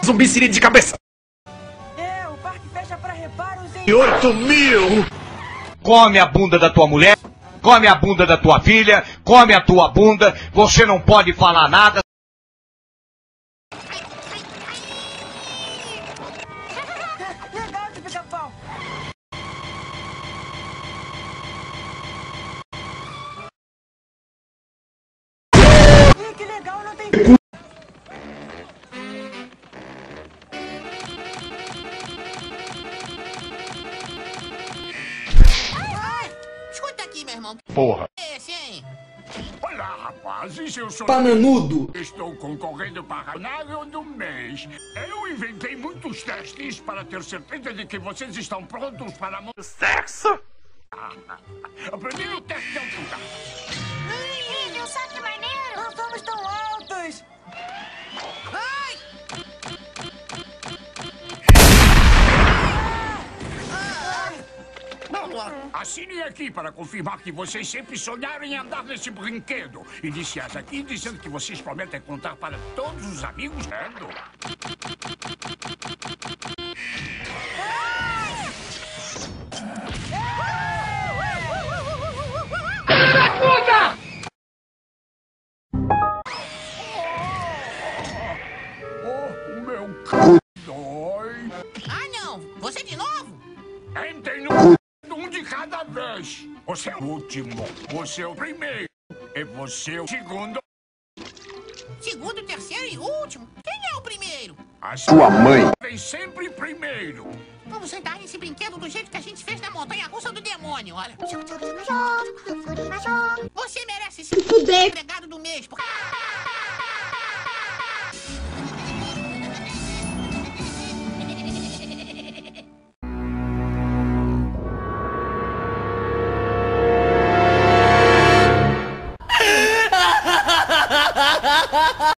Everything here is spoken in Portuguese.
zumbi seria de cabeça. O parque fecha pra reparos em... 8.000! Come a bunda da tua mulher, come a bunda da tua filha, come a tua bunda, você não pode falar nada. Legal de pica-pau. Que legal, não tem... Escuta aqui, meu irmão. Porra. Esse, hein? Olá, rapazes, eu sou... Bananudo. Estou concorrendo para Ranário do mês. Eu inventei muitos testes para ter certeza de que vocês estão prontos para... Sexo? O primeiro teste de altura. Viu só que maneiro? Não somos tão altos. Ai! Assinem aqui para confirmar que vocês sempre sonharam em andar nesse brinquedo. Iniciais aqui dizendo que vocês prometem contar para todos os amigos, certo? Oh, o meu c... dói. Ah, não! Você de novo? Entrem no... um de cada vez. Você é o último. Você é o primeiro. E você é o segundo. Segundo, terceiro e último. Quem é o primeiro? A Sua mãe. vem sempre primeiro. Vamos sentar nesse brinquedo do jeito que a gente fez na montanha-russa do demônio, olha. Você merece ser empregado do mês.